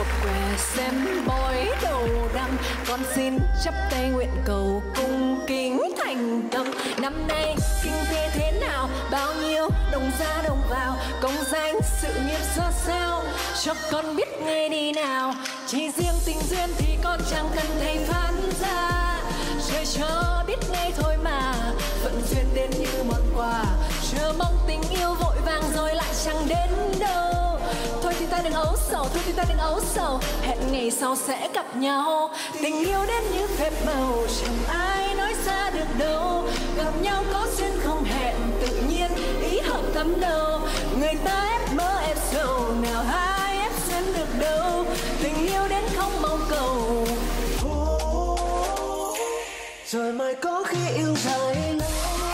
què xem bói đầu năm. Con xin chắp tay nguyện cầu cung kính thành tâm. Năm nay kinh tế thế nào, bao nhiêu đồng ra đồng vào, công danh sự nghiệp ra sao, cho con biết ngay đi nào. Chỉ riêng tình duyên thì con chẳng cần thầy phán ra, trời cho biết ngay thôi mà, phận duyên đến như món quà. Chờ mong tình yêu vội vàng rồi lại chẳng đến đâu. Thôi thì ta đừng ấu sầu, thôi thì ta đừng ấu sầu, hẹn ngày sau sẽ gặp nhau. Tình yêu đến như phép màu, chẳng ai nói xa được đâu. Gặp nhau có duyên không hẹn, tự nhiên ý hợp tâm đầu. Người ta ép mơ ép sầu, nào ai ép xuyên được đâu. Tình yêu đến không mong cầu, rồi mới có khi yêu dài lâu.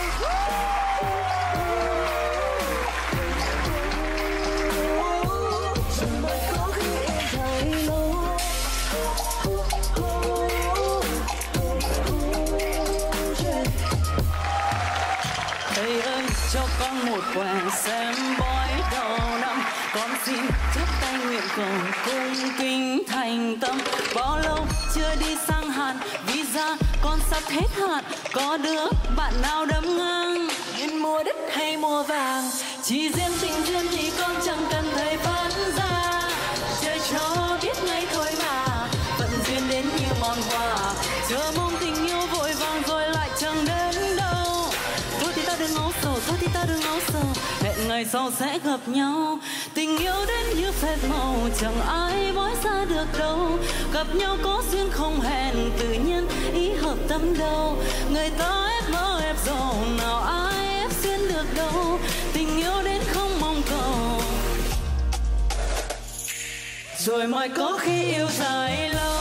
Thầy ơi cho con một quẻ xem bói đầu năm, con xin chắp tay nguyện cầu cung kính thành tâm. Bao lâu chưa đi sang Hàn, visa con sắp hết hạn, có đứa bạn nào đâm ngang nên mua đất hay mua vàng, chỉ riêng tình duyên thì con chẳng cần thầy phán ra, trời cho biết ngay thôi mà, phận duyên đến như món quà. chờ mong tình yêu vội vàng rồi lại chẳng đến đâu. Thôi thì ta đừng ấu sầu, thôi thì ta đừng ấu sầu, hẹn ngày sau sẽ gặp nhau. Tình yêu đến như phép màu, chẳng ai bói ra được đâu. Gặp nhau có duyên không hẹn, tự nhiên ý hợp tâm đầu. Người ta ép mơ ép dầu, nào ai ép xuyên được đâu. Tình yêu đến không mong cầu, rồi mới có khi yêu dài lâu.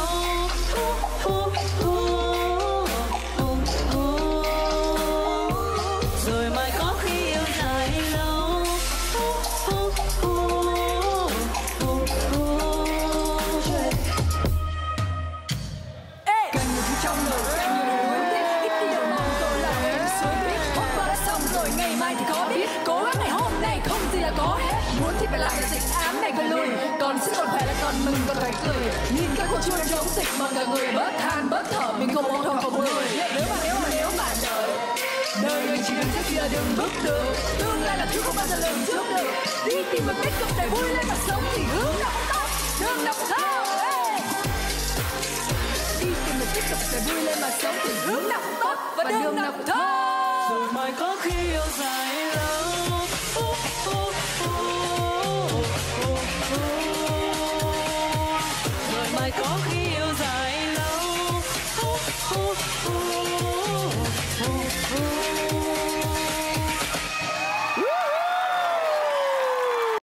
Rồi mới có khi yêu dài lâu. Cần nhiều thứ trong đầu, càng nhiều điều muốn biết, ít đi điều mong cầu là em suối biết. Hôm qua đã xong rồi, ngày mai thì có biết. Cố gắng ngày hôm nay không gì là có hết. Muốn thì phải làm cái dịch ám này phải lùi, còn sức còn khỏe là còn mừng còn phải cười. Nhìn các cuộc chua chống dịch mà cả người bớt than bớt thở, mình không mong không người. Nếu mà đời người chỉ đừng trước kia đừng bước được, tương lai là thứ không bao giờ lường trước được. Đi tìm một tích cực để vui lên mà sống thì hướng nào không tốt, đường nào không thao. Đi tìm một tích cực để vui lên mà sống thì hướng nào cũng tốt và đường nào cũng thao. Rồi mới có khi yêu dài lâu. Rồi mới có khi